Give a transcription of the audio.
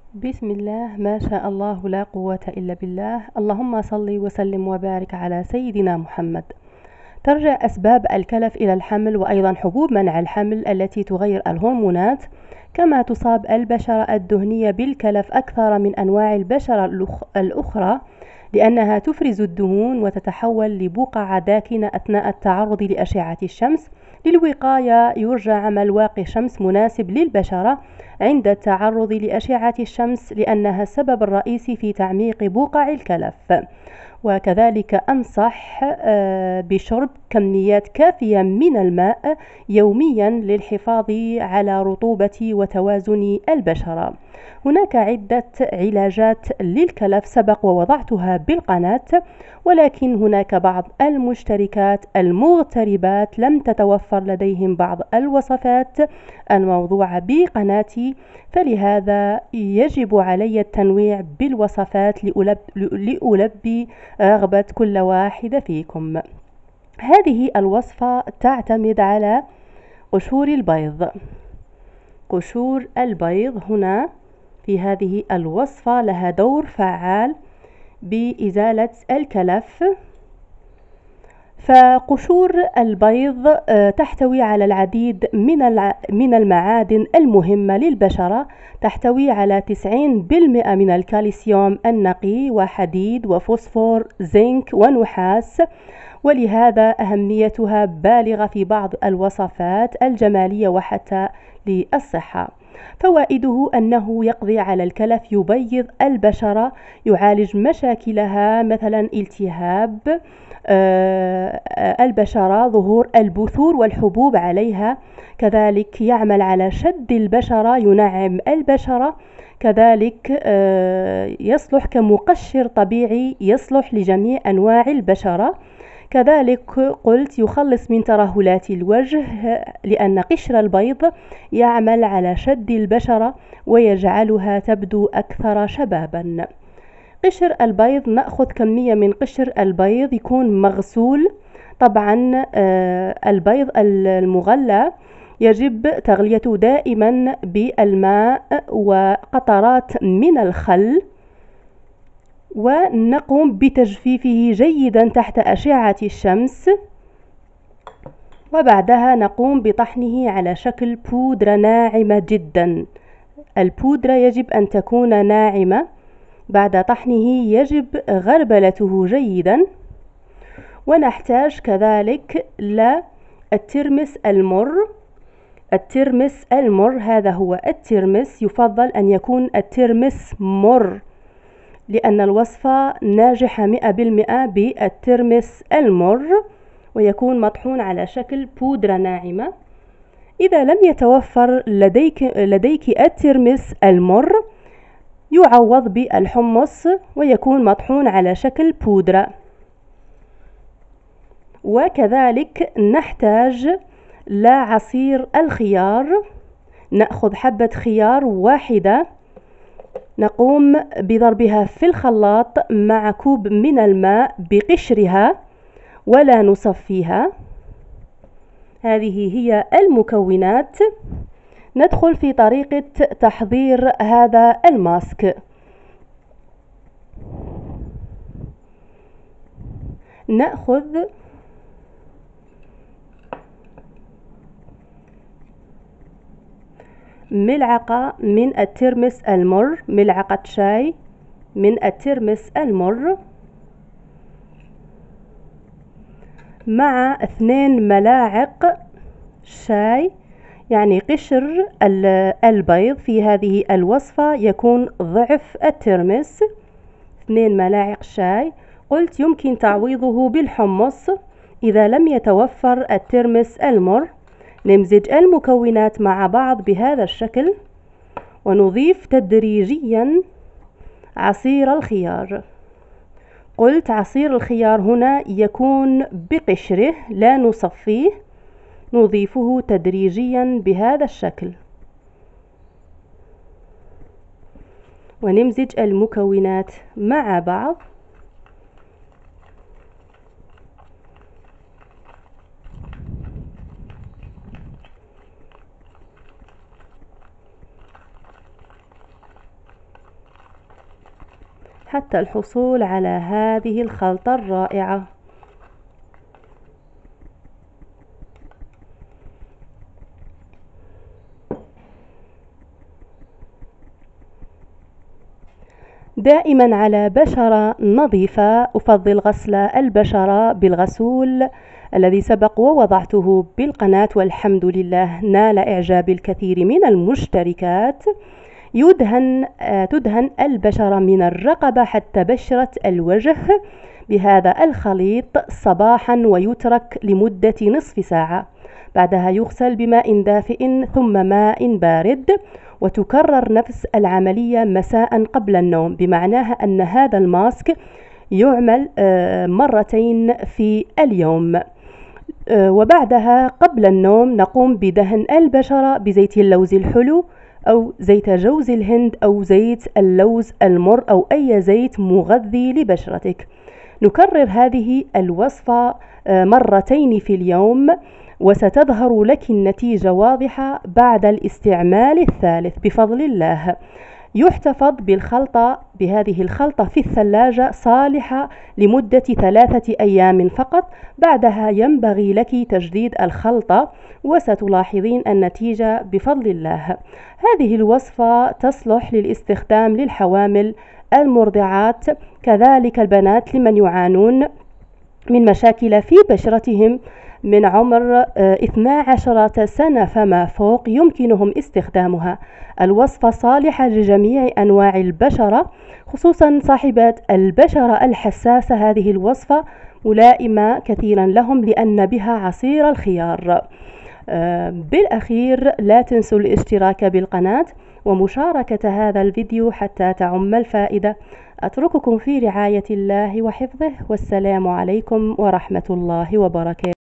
بسم الله ما شاء الله لا قوة إلا بالله. اللهم صل وسلم وبارك على سيدنا محمد. ترجع أسباب الكلف إلى الحمل وأيضا حبوب منع الحمل التي تغير الهرمونات، كما تصاب البشرة الدهنية بالكلف أكثر من أنواع البشرة الأخرى، لأنها تفرز الدهون وتتحول لبقع داكنة أثناء التعرض لأشعة الشمس. للوقاية يرجى عمل واقي شمس مناسب للبشرة عند التعرض لأشعة الشمس، لأنها السبب الرئيسي في تعميق بقع الكلف. وكذلك أنصح بشرب كميات كافية من الماء يوميا للحفاظ على رطوبة وتوازن البشرة. هناك عدة علاجات للكلف سبق ووضعتها بالقناة، ولكن هناك بعض المشتركات المغتربات لم تتوفر لديهم بعض الوصفات الموضوعة بقناتي، فلهذا يجب علي التنويع بالوصفات لألبي رغبة كل واحدة فيكم. هذه الوصفة تعتمد على قشور البيض. قشور البيض هنا في هذه الوصفة لها دور فعال بإزالة الكلف. فقشور البيض تحتوي على العديد من المعادن المهمة للبشرة، تحتوي على 90% من الكالسيوم النقي وحديد وفوسفور زنك ونحاس، ولهذا أهميتها بالغة في بعض الوصفات الجمالية وحتى للصحة. فوائده أنه يقضي على الكلف، يبيض البشرة، يعالج مشاكلها مثلا التهاب البشرة، ظهور البثور والحبوب عليها، كذلك يعمل على شد البشرة، ينعم البشرة، كذلك يصلح كمقشر طبيعي، يصلح لجميع أنواع البشرة. كذلك قلت يخلص من ترهلات الوجه، لأن قشر البيض يعمل على شد البشرة ويجعلها تبدو أكثر شبابا. قشر البيض، نأخذ كمية من قشر البيض يكون مغسول. طبعا البيض المغلى يجب تغليته دائما بالماء وقطرات من الخل، ونقوم بتجفيفه جيدا تحت أشعة الشمس، وبعدها نقوم بطحنه على شكل بودرة ناعمة جدا. البودرة يجب أن تكون ناعمة. بعد طحنه يجب غربلته جيدا. ونحتاج كذلك للترمس المر. الترمس المر هذا هو الترمس، يفضل أن يكون الترمس مر، لأن الوصفة ناجحة 100% بالترمس المر، ويكون مطحون على شكل بودرة ناعمة. إذا لم يتوفر لديك الترمس المر، يعوض بالحمص ويكون مطحون على شكل بودرة. وكذلك نحتاج لعصير الخيار. نأخذ حبة خيار واحدة، نقوم بضربها في الخلاط مع كوب من الماء بقشرها ولا نصفيها. هذه هي المكونات. ندخل في طريقة تحضير هذا الماسك. نأخذ ملعقة من الترمس المر، ملعقة شاي من الترمس المر، مع 2 ملاعق شاي، يعني قشر البيض في هذه الوصفة يكون ضعف الترمس. 2 ملاعق شاي. قلت يمكن تعويضه بالحمص إذا لم يتوفر الترمس المر. نمزج المكونات مع بعض بهذا الشكل، ونضيف تدريجيا عصير الخيار. قلت عصير الخيار هنا يكون بقشره لا نصفيه، نضيفه تدريجيا بهذا الشكل، ونمزج المكونات مع بعض. حتى الحصول على هذه الخلطة الرائعة. دائما على بشرة نظيفة أفضل غسل البشرة بالغسول الذي سبق ووضعته بالقناة، والحمد لله نال إعجاب الكثير من المشتركات. تدهن البشرة من الرقبة حتى بشرة الوجه بهذا الخليط صباحا ويترك لمدة نصف ساعة، بعدها يغسل بماء دافئ ثم ماء بارد، وتكرر نفس العملية مساء قبل النوم، بمعناها أن هذا الماسك يعمل مرتين في اليوم. وبعدها قبل النوم نقوم بدهن البشرة بزيت اللوز الحلو أو زيت جوز الهند أو زيت اللوز المر أو أي زيت مغذي لبشرتك. نكرر هذه الوصفة مرتين في اليوم، وستظهر لك النتيجة واضحة بعد الاستعمال الثالث بفضل الله. يحتفظ بهذه الخلطة في الثلاجة صالحة لمدة 3 أيام فقط، بعدها ينبغي لك تجديد الخلطة وستلاحظين النتيجة بفضل الله. هذه الوصفة تصلح للاستخدام للحوامل، المرضعات، كذلك البنات لمن يعانون من مشاكل في بشرتهم من عمر 12 سنة فما فوق يمكنهم استخدامها. الوصفة صالحة لجميع أنواع البشرة، خصوصا صاحبات البشرة الحساسة. هذه الوصفة ملائمة كثيرا لهم لأن بها عصير الخيار. بالأخير لا تنسوا الاشتراك بالقناة ومشاركة هذا الفيديو حتى تعم الفائدة. أترككم في رعاية الله وحفظه، والسلام عليكم ورحمة الله وبركاته.